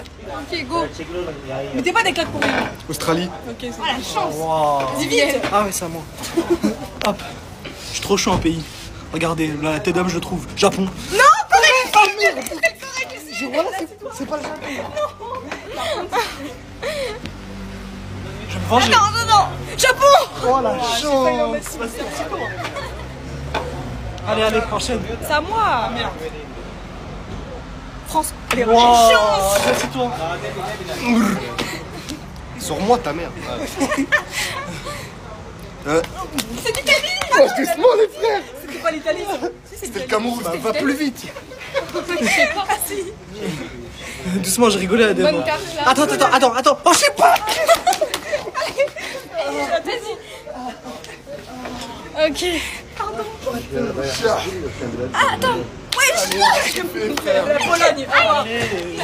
Ok, go. Mais t'es pas des claques pour rien. Australie. Ok, c'est la chance. Wow. Vas-y, vite. Ah ouais, c'est à moi. Hop. Je suis trop chaud en pays. Regardez, là, la tête d'homme, je le trouve. Japon. Non, correct. Ah merde. Je vois là, c'est pas le Japon. Je vais me venger. Non. Japon. Oh la chance. Allez, enchaîne. C'est à moi. Merde. France. Allez, Wow. chance. C'est toi. Sur moi, ta mère. C'est l'Italie. Oh, doucement, les frères. C'était pas l'Italie. C'était le Cameroun. Va plus vite. Ah si. Doucement, j'ai rigolé à la Bonne démo. carte là. Attends. Oh, je sais pas. Vas-y. Ok. Pardon. Ah, attends. Ouais, la Pologne.